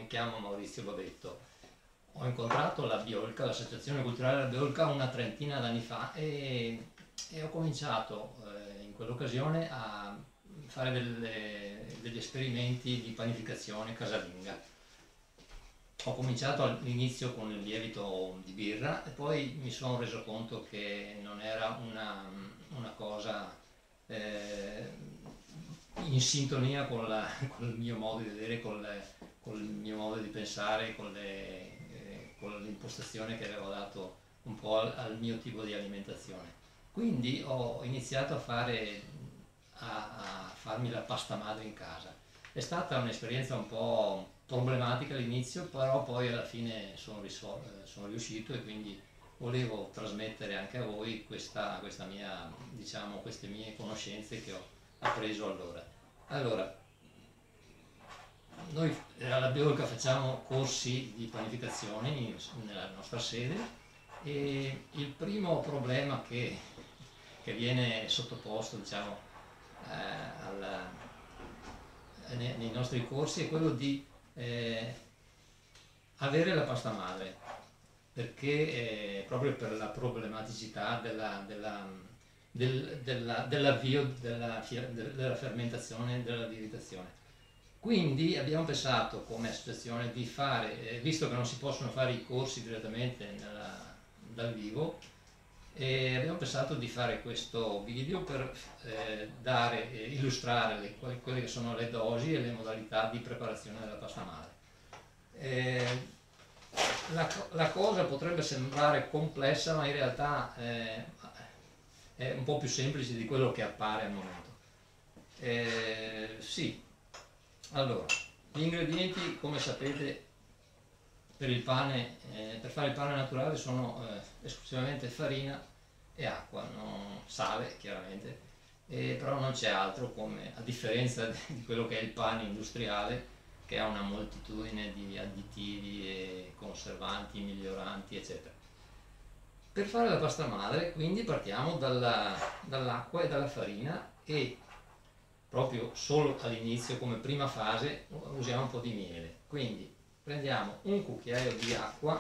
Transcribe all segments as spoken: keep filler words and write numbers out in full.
mi chiamo Maurizio Babetto. Ho incontrato la Biolca, l'Associazione Culturale della Biolca, una trentina d'anni fa e, e ho cominciato eh, in quell'occasione a fare delle, degli esperimenti di panificazione casalinga. Ho cominciato all'inizio con il lievito di birra e poi mi sono reso conto che non era una, una cosa eh, in sintonia con, la, con il mio modo di vedere, con, le, con il mio modo di pensare, con, le, eh, con l'impostazione che avevo dato un po' al, al mio tipo di alimentazione. Quindi ho iniziato a, fare, a, a farmi la pasta madre in casa. È stata un'esperienza un po' problematica all'inizio, però poi alla fine sono, sono riuscito e quindi volevo trasmettere anche a voi questa, questa mia, diciamo, queste mie conoscenze che ho appreso allora. Allora, noi alla Biolca facciamo corsi di panificazione in, nella nostra sede e il primo problema che, che viene sottoposto, diciamo, eh, alla, nei, nei nostri corsi è quello di Eh, avere la pasta madre, perché eh, proprio per la problematicità della, della, del, della, dell'avvio della, della fermentazione e della lievitazione. Quindi abbiamo pensato come associazione di fare, eh, visto che non si possono fare i corsi direttamente nella, dal vivo, e abbiamo pensato di fare questo video per eh, dare, eh, illustrare le, quelle che sono le dosi e le modalità di preparazione della pasta madre. Eh, la, la cosa potrebbe sembrare complessa, ma in realtà eh, è un po' più semplice di quello che appare al momento. Eh, sì, allora, gli ingredienti, come sapete, per il pane, eh, per fare il pane naturale sono eh, esclusivamente farina e acqua, non sale chiaramente, eh, però non c'è altro, come, a differenza di quello che è il pane industriale, che ha una moltitudine di additivi e conservanti, miglioranti, eccetera. Per fare la pasta madre quindi partiamo dall'acqua e dalla farina e proprio solo all'inizio, come prima fase, usiamo un po' di miele. Quindi prendiamo un cucchiaio di acqua,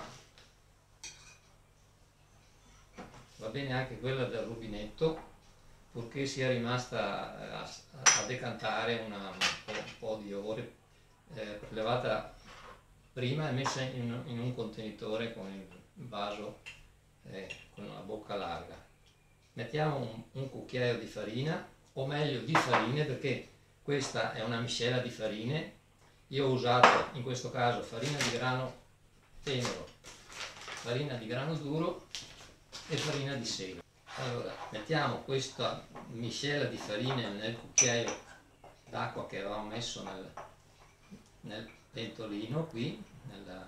va bene anche quella del rubinetto, purché sia rimasta a, a decantare una, un, po', un po' di ore, eh, prelevata prima e messa in, in un contenitore con il vaso eh, con la bocca larga. Mettiamo un, un cucchiaio di farina, o meglio di farine, perché questa è una miscela di farine. Io ho usato in questo caso farina di grano tenero, farina di grano duro e farina di sego. Allora, mettiamo questa miscela di farine nel cucchiaio d'acqua che avevamo messo nel, nel pentolino qui, nella,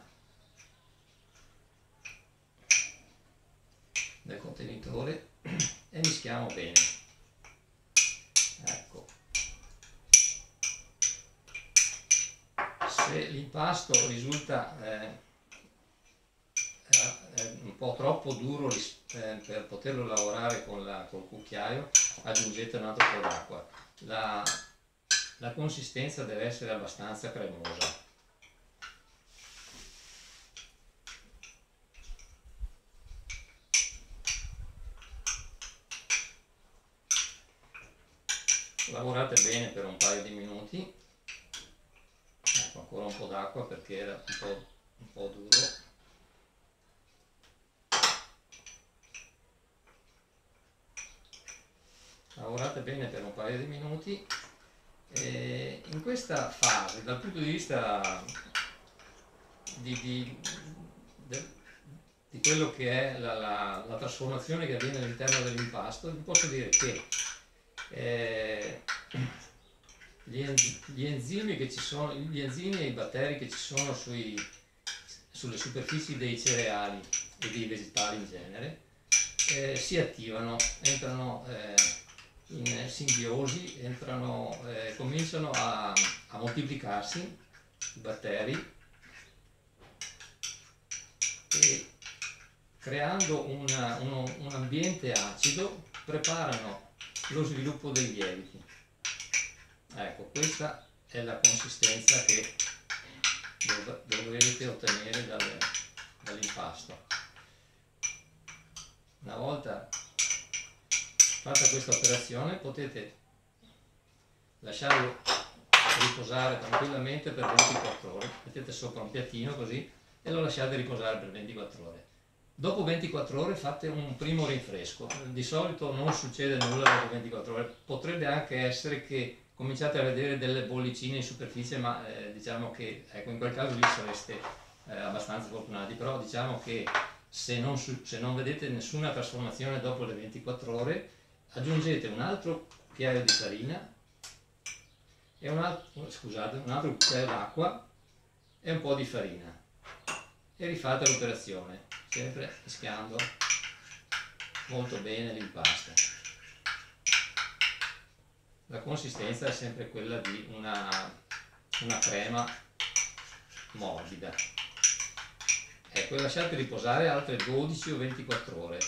nel contenitore, e mischiamo bene. Ecco. Se l'impasto risulta eh, eh, un po' troppo duro eh, per poterlo lavorare con la, col cucchiaio, aggiungete un altro po' d'acqua. La, la consistenza deve essere abbastanza cremosa. Lavorate bene per un paio di minuti. Ecco, ancora un po' d'acqua perché era un po', un po' duro. Lavorate bene per un paio di minuti e in questa fase, dal punto di vista di, di, de, di quello che è la, la, la trasformazione che avviene all'interno dell'impasto, vi posso dire che eh, Gli, enz gli enzimi che ci sono, gli enzimi e i batteri che ci sono sui, sulle superfici dei cereali e dei vegetali in genere eh, si attivano, entrano eh, in simbiosi, entrano, eh, cominciano a, a moltiplicarsi i batteri e creando una, uno, un ambiente acido preparano lo sviluppo dei lieviti. Ecco, questa è la consistenza che dov dovrete ottenere dal, dall'impasto. Una volta fatta questa operazione potete lasciarlo riposare tranquillamente per ventiquattro ore, mettete sopra un piattino così e lo lasciate riposare per ventiquattro ore. Dopo ventiquattro ore fate un primo rinfresco, di solito non succede nulla dopo ventiquattro ore, potrebbe anche essere che cominciate a vedere delle bollicine in superficie, ma eh, diciamo che ecco, in quel caso lì sareste eh, abbastanza fortunati, però diciamo che se non, se non vedete nessuna trasformazione dopo le ventiquattro ore, aggiungete un altro cucchiaio di farina e un altro, scusate, un altro cucchiaio d'acqua e un po' di farina e rifate l'operazione, sempre mischiando molto bene l'impasto. La consistenza è sempre quella di una, una crema morbida. Ecco, lasciate riposare altre dodici o ventiquattro ore.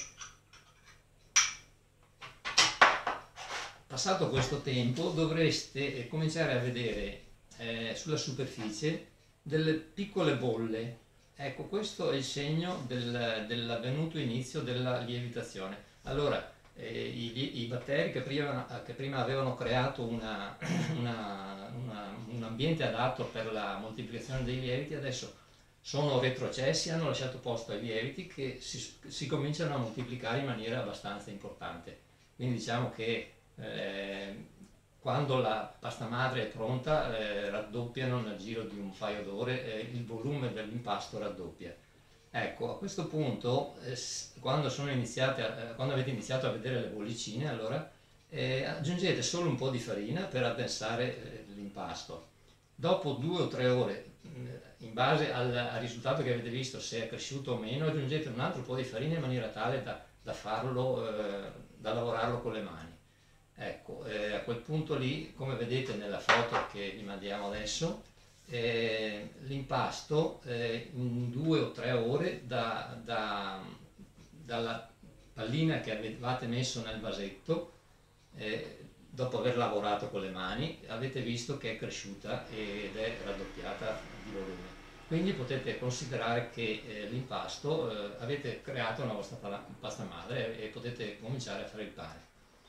Passato questo tempo dovreste cominciare a vedere eh, sulla superficie delle piccole bolle. Ecco, questo è il segno del, dell'avvenuto inizio della lievitazione. Allora, eh, i, i batteri che prima, che prima avevano creato una, una, una, un ambiente adatto per la moltiplicazione dei lieviti, adesso sono retrocessi, hanno lasciato posto ai lieviti che si, si cominciano a moltiplicare in maniera abbastanza importante. Quindi diciamo che eh, quando la pasta madre è pronta eh, raddoppiano nel giro di un paio d'ore, eh, il volume dell'impasto raddoppia. Ecco, a questo punto, eh, quando, sono iniziate a, eh, quando avete iniziato a vedere le bollicine, allora eh, aggiungete solo un po' di farina per addensare eh, l'impasto. Dopo due o tre ore, in base al, al risultato che avete visto, se è cresciuto o meno, aggiungete un altro po' di farina in maniera tale da, da farlo, eh, da lavorarlo con le mani. Ecco, eh, a quel punto lì, come vedete nella foto che vi mandiamo adesso, eh, l'impasto eh, in due o tre ore da, da, dalla pallina che avevate messo nel vasetto, eh, dopo aver lavorato con le mani, avete visto che è cresciuta ed è raddoppiata di volume. Quindi potete considerare che eh, l'impasto, eh, avete creato una vostra pasta madre e, e potete cominciare a fare il pane.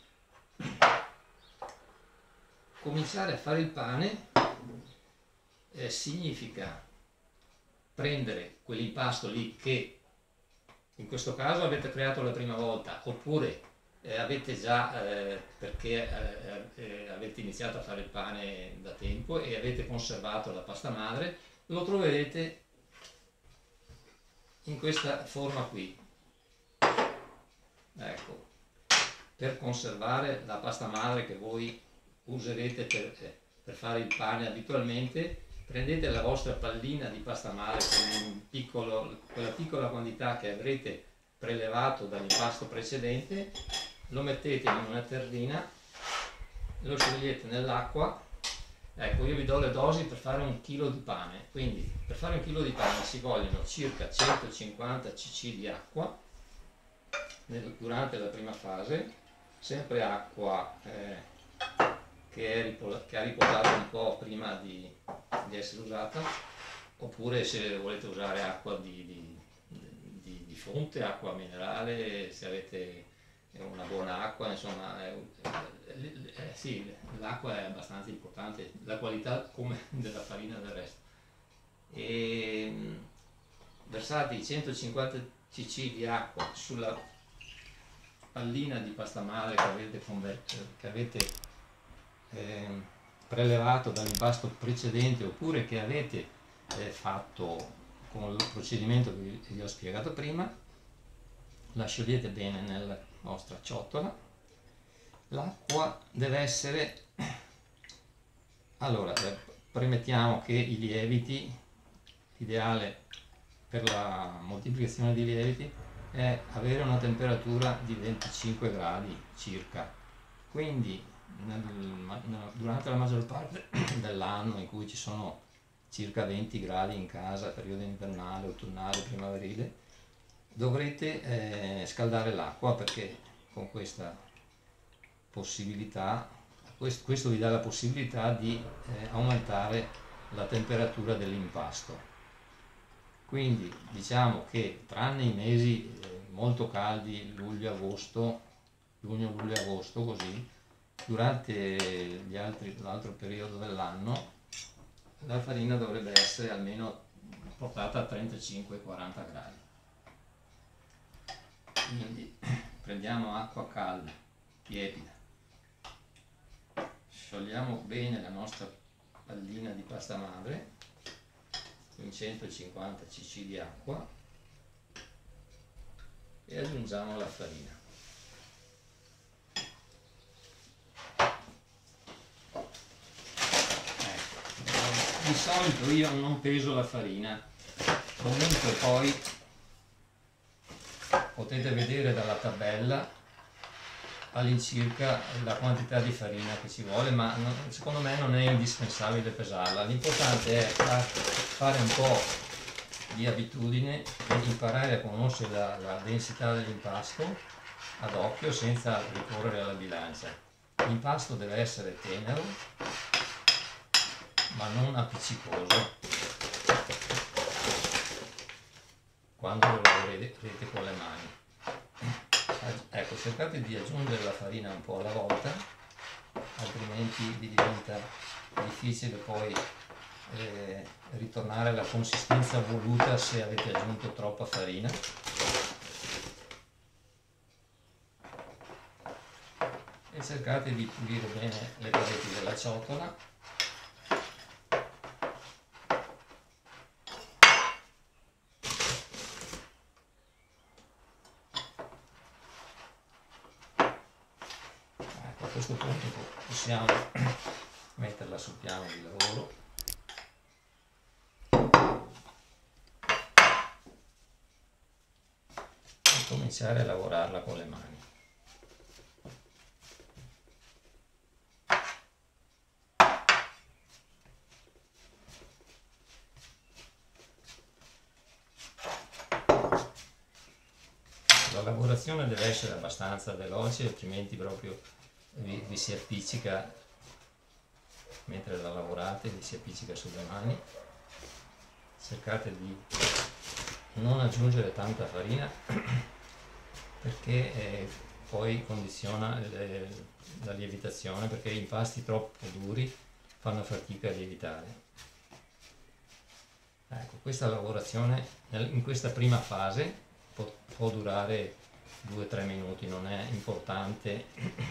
Cominciare a fare il pane eh, significa prendere quell'impasto lì che in questo caso avete creato la prima volta, oppure eh, avete già, eh, perché eh, eh, avete iniziato a fare il pane da tempo e avete conservato la pasta madre, lo troverete in questa forma qui. Ecco. Per conservare la pasta madre che voi userete per, eh, per fare il pane abitualmente, prendete la vostra pallina di pasta madre con piccolo, quella piccola quantità che avrete prelevato dall'impasto precedente, lo mettete in una terrina, lo sciogliete nell'acqua. Ecco, io vi do le dosi per fare un chilo di pane, quindi per fare un chilo di pane ci vogliono circa centocinquanta centilitri di acqua nel, durante la prima fase, sempre acqua eh, che, è riposa, che ha riposato un po' prima di, di essere usata, oppure se volete usare acqua di, di, di, di fonte, acqua minerale, se avete una buona acqua, insomma, è, eh, eh, sì, l'acqua è abbastanza importante, la qualità come della farina del resto. E versate i centocinquanta centilitri di acqua sulla pallina di pasta madre che avete, che avete eh, prelevato dall'impasto precedente, oppure che avete eh, fatto con il procedimento che vi ho spiegato prima. La sciogliete bene nella vostra ciotola. L'acqua deve essere, allora eh, premettiamo che i lieviti, l'ideale per la moltiplicazione di lieviti è avere una temperatura di venticinque gradi circa, quindi nel, durante la maggior parte dell'anno in cui ci sono circa venti gradi in casa, periodo invernale, autunnale, primaverile, dovrete eh, scaldare l'acqua, perché con questa possibilità, questo, questo vi dà la possibilità di eh, aumentare la temperatura dell'impasto. Quindi diciamo che tranne i mesi eh, molto caldi, luglio, agosto, giugno, luglio, agosto, così, durante gli altri, l'altro periodo dell'anno la farina dovrebbe essere almeno portata a trentacinque quaranta gradi. Quindi prendiamo acqua calda, tiepida, sciogliamo bene la nostra pallina di pasta madre in centocinquanta cc di acqua e aggiungiamo la farina. Ecco. Di solito io non peso la farina, comunque poi potete vedere dalla tabella all'incirca la quantità di farina che ci vuole, ma non, secondo me non è indispensabile pesarla. L'importante è far, fare un po' di abitudine e imparare a conoscere la, la densità dell'impasto ad occhio senza ricorrere alla bilancia. L'impasto deve essere tenero ma non appiccicoso quando lo lavorerete con le mani. Ecco, cercate di aggiungere la farina un po' alla volta, altrimenti vi diventa difficile poi eh, ritornare alla consistenza voluta se avete aggiunto troppa farina. E cercate di pulire bene le pareti della ciotola. A questo punto possiamo metterla sul piano di lavoro e cominciare a lavorarla con le mani. La lavorazione deve essere abbastanza veloce, altrimenti proprio vi, vi si appiccica, mentre la lavorate vi si appiccica sulle mani. Cercate di non aggiungere tanta farina perché eh, poi condiziona le, la lievitazione, perché impasti troppo duri fanno fatica a lievitare. Ecco, questa lavorazione in questa prima fase può, può durare due tre minuti, non è importante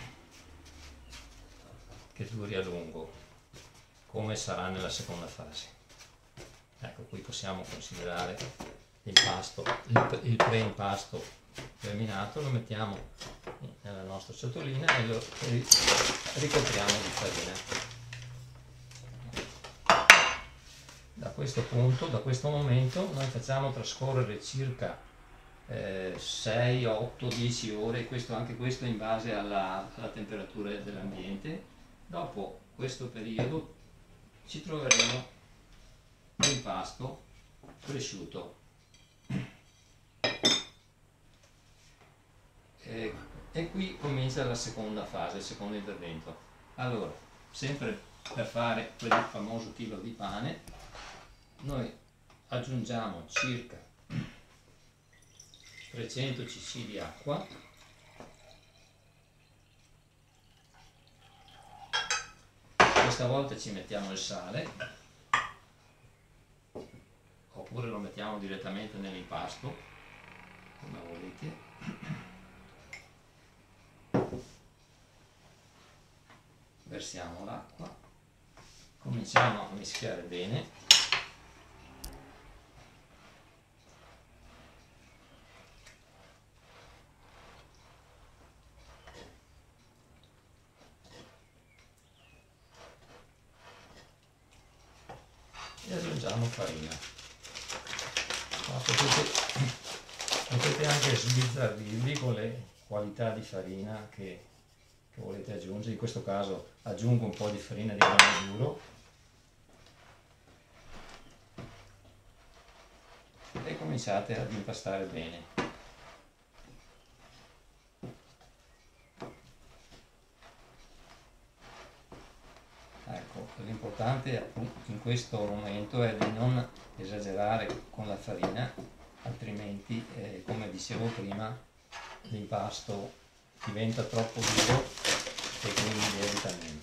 che duri a lungo come sarà nella seconda fase. Ecco, qui possiamo considerare l'impasto, il, il pre-impasto terminato, lo mettiamo nella nostra ciotolina e lo ricopriamo di farina. Da questo punto, da questo momento, noi facciamo trascorrere circa eh, sei, otto, dieci ore, questo, anche questo in base alla, alla temperatura dell'ambiente. Dopo questo periodo ci troveremo l'impasto cresciuto. E, e qui comincia la seconda fase, il secondo intervento. Allora, sempre per fare quel famoso chilo di pane, noi aggiungiamo circa trecento cc di acqua, questa volta ci mettiamo il sale, oppure lo mettiamo direttamente nell'impasto, come volete. Versiamo l'acqua, cominciamo a mischiare bene. E aggiungiamo farina. Ma potete, potete anche sbizzarrirvi con le qualità di farina che, che volete aggiungere. In questo caso aggiungo un po' di farina di grano duro e cominciate ad impastare bene. Ecco, l'importante in questo momento è di non esagerare con la farina, altrimenti eh, come dicevo prima l'impasto diventa troppo duro e quindi lievita meno.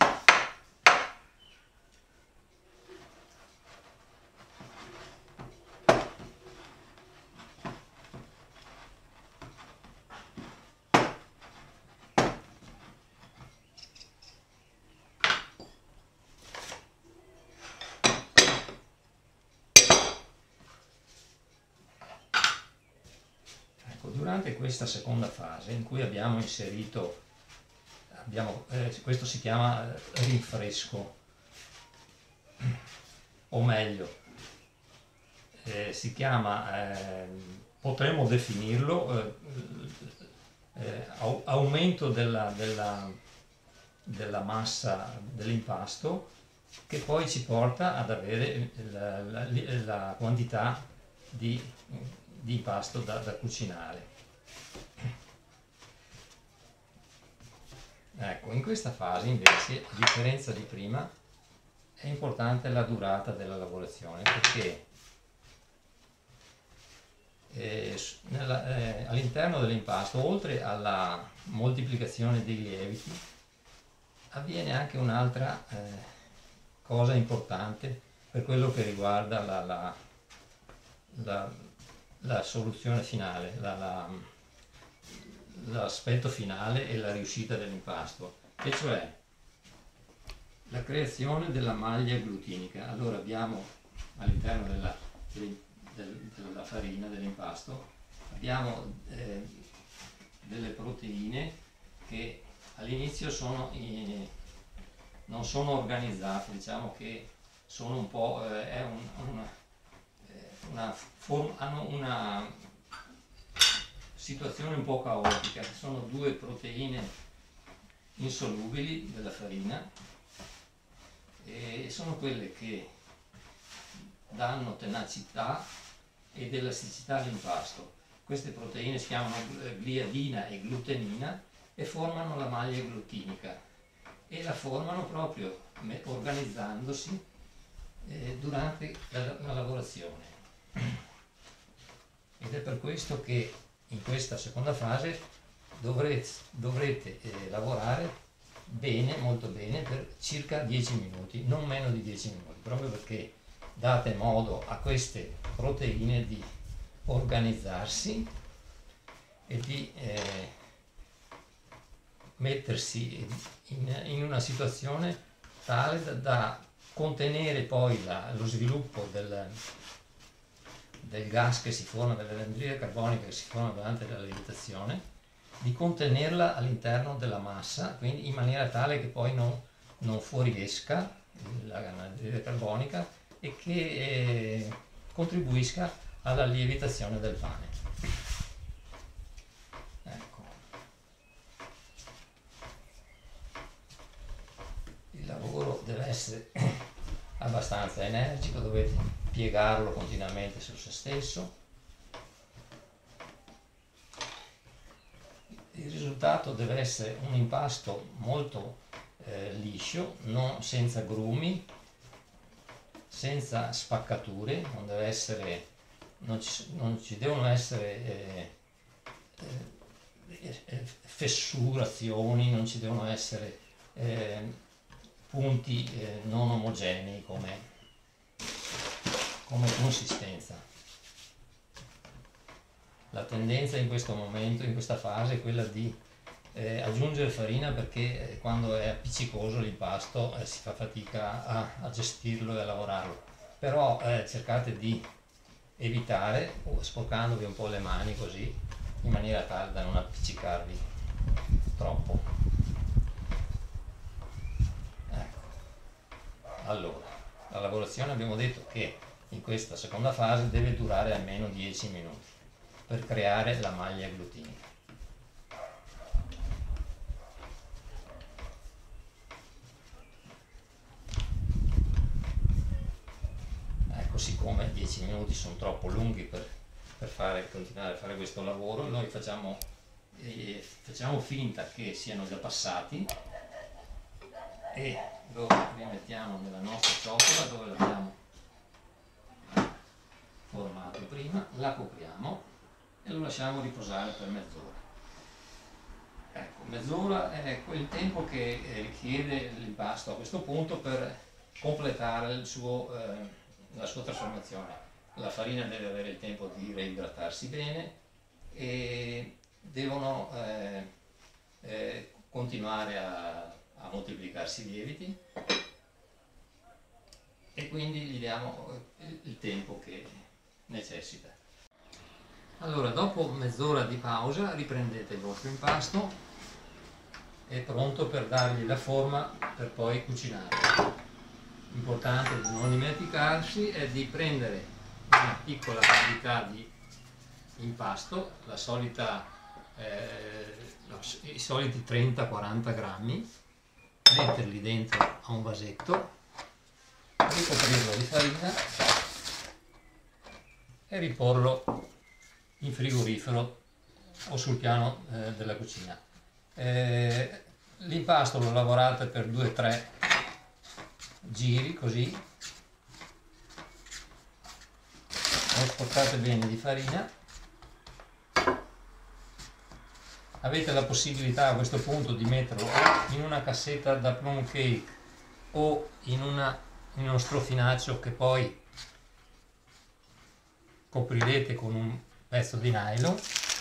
Durante questa seconda fase in cui abbiamo inserito, abbiamo, eh, questo si chiama rinfresco, o meglio, eh, si chiama, eh, potremmo definirlo, eh, eh, aumento della, della, della massa dell'impasto, che poi ci porta ad avere la, la, la quantità di, di impasto da, da cucinare. Ecco, in questa fase invece, a differenza di prima, è importante la durata della lavorazione, perché eh, eh, all'interno dell'impasto, oltre alla moltiplicazione dei lieviti, avviene anche un'altra eh, cosa importante per quello che riguarda la, la, la, la soluzione finale, la, la, l'aspetto finale e la riuscita dell'impasto, e cioè la creazione della maglia glutinica. Allora abbiamo all'interno della, della farina, dell'impasto, abbiamo eh, delle proteine che all'inizio sono in, non sono organizzate, diciamo che sono un po', eh, è un, una, una forma, hanno una situazione un po' caotica. Sono due proteine insolubili della farina e sono quelle che danno tenacità ed elasticità all'impasto. Queste proteine si chiamano gliadina e glutenina e formano la maglia glutinica, e la formano proprio organizzandosi eh, durante la, la lavorazione. Ed è per questo che in questa seconda fase dovrete, dovrete eh, lavorare bene, molto bene, per circa dieci minuti, non meno di dieci minuti, proprio perché date modo a queste proteine di organizzarsi e di eh, mettersi in, in una situazione tale da, da contenere poi la, lo sviluppo del, del gas che si forma, dell'anidride carbonica che si forma durante la lievitazione, di contenerla all'interno della massa, quindi in maniera tale che poi non, non fuoriesca l'anidride carbonica e che eh, contribuisca alla lievitazione del pane. Ecco. Il lavoro deve essere abbastanza energico, dovete piegarlo continuamente su se stesso. Il risultato deve essere un impasto molto eh, liscio, non, senza grumi, senza spaccature, non deve essere, non ci, non ci devono essere eh, eh, fessurazioni, non ci devono essere eh, punti eh, non omogenei come, come consistenza. La tendenza in questo momento, in questa fase, è quella di eh, aggiungere farina, perché eh, quando è appiccicoso l'impasto eh, si fa fatica a, a gestirlo e a lavorarlo. Però eh, cercate di evitare, sporcandovi un po' le mani così, in maniera tale da non appiccicarvi troppo. Ecco. Allora, la lavorazione abbiamo detto che in questa seconda fase deve durare almeno dieci minuti per creare la maglia glutinica. Ecco, siccome dieci minuti sono troppo lunghi per, per fare, continuare a fare questo lavoro, noi facciamo, eh, facciamo finta che siano già passati e lo rimettiamo nella nostra ciotola dove l'abbiamo formato prima, la copriamo e lo lasciamo riposare per mezz'ora. Ecco, mezz'ora è quel tempo che richiede l'impasto a questo punto per completare il suo, eh, la sua trasformazione. La farina deve avere il tempo di reidratarsi bene e devono eh, eh, continuare a, a moltiplicarsi i lieviti, e quindi gli diamo il tempo che necessita. Allora, dopo mezz'ora di pausa riprendete il vostro impasto, è pronto per dargli la forma per poi cucinare. L'importante di non dimenticarsi è di prendere una piccola quantità di impasto, la solita, eh, i soliti trenta quaranta grammi, metterli dentro a un vasetto, ricoprirlo di farina e riporlo in frigorifero o sul piano eh, della cucina. Eh, l'impasto lo lavorate per due tre giri così, lo sporcate bene di farina. Avete la possibilità a questo punto di metterlo in una cassetta da plum cake o in, una, in uno strofinaccio che poi coprirete con un pezzo di nylon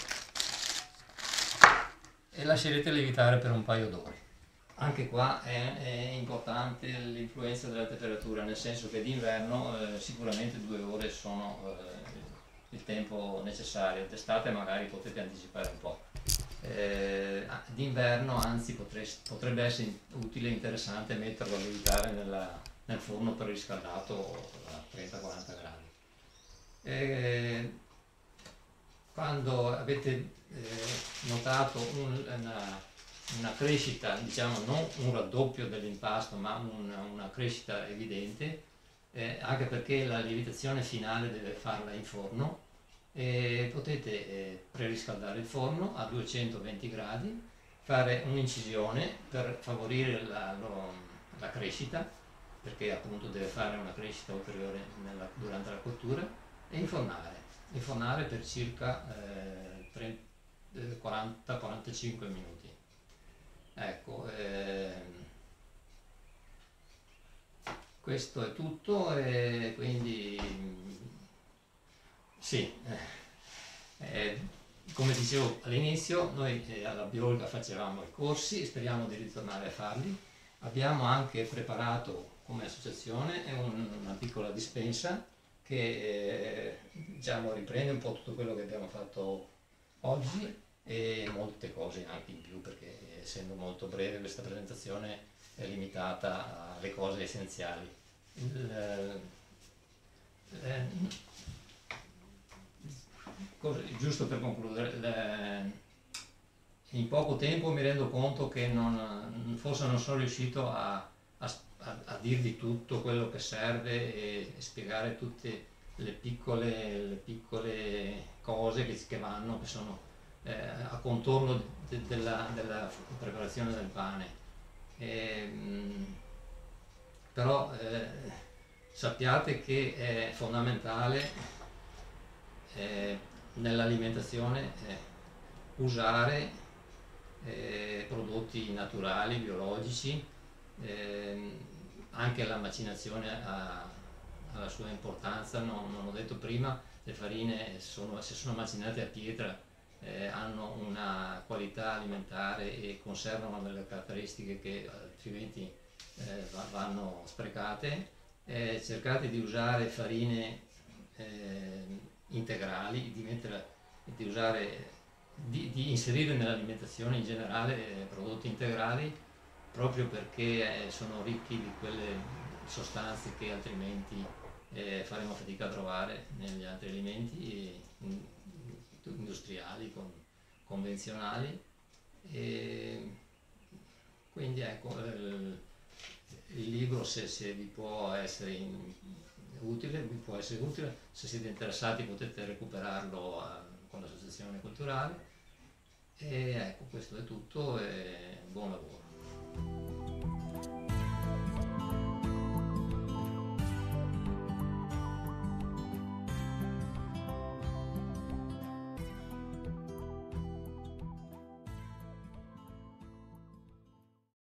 e lascerete lievitare per un paio d'ore. Anche qua è, è importante l'influenza della temperatura, nel senso che d'inverno eh, sicuramente due ore sono eh, il tempo necessario, d'estate magari potete anticipare un po'. Eh, d'inverno anzi potreste, potrebbe essere utile e interessante metterlo a lievitare nella, nel forno preriscaldato a trenta quaranta gradi. Eh, quando avete eh, notato un, una, una crescita, diciamo non un raddoppio dell'impasto ma una, una crescita evidente, eh, anche perché la lievitazione finale deve farla in forno, e potete eh, preriscaldare il forno a duecentoventi gradi, fare un'incisione per favorire la, lo, la crescita, perché appunto deve fare una crescita ulteriore nella, durante la cottura, e infornare, infornare per circa eh, quaranta quarantacinque minuti. Ecco, ehm, questo è tutto, e quindi sì, eh, come dicevo all'inizio, noi eh, alla Biolga facevamo i corsi e speriamo di ritornare a farli. Abbiamo anche preparato come associazione un, una piccola dispensa che eh, diciamo, riprende un po' tutto quello che abbiamo fatto oggi e molte cose anche in più, perché essendo molto breve questa presentazione è limitata alle cose essenziali. Il, eh, Giusto per concludere, le, in poco tempo mi rendo conto che non, forse non sono riuscito a, a, a dirvi tutto quello che serve e, e spiegare tutte le piccole, le piccole cose che, che vanno, che sono eh, a contorno de, della, della preparazione del pane. E, mh, però eh, sappiate che è fondamentale eh, nell'alimentazione eh, usare eh, prodotti naturali, biologici, eh, anche la macinazione ha, ha la sua importanza. Non, non ho detto prima, le farine sono, se sono macinate a pietra eh, hanno una qualità alimentare e conservano delle caratteristiche che altrimenti eh, vanno sprecate. Eh, cercate di usare farine eh, integrali, di, mettere, di, usare, di, di inserire nell'alimentazione in generale eh, prodotti integrali, proprio perché eh, sono ricchi di quelle sostanze che altrimenti eh, faremo fatica a trovare negli altri alimenti eh, industriali, con, convenzionali. E quindi ecco, il, il libro se, se vi può essere in, utile, vi può essere utile, se siete interessati potete recuperarlo a, con l'associazione culturale. E ecco, questo è tutto e buon lavoro.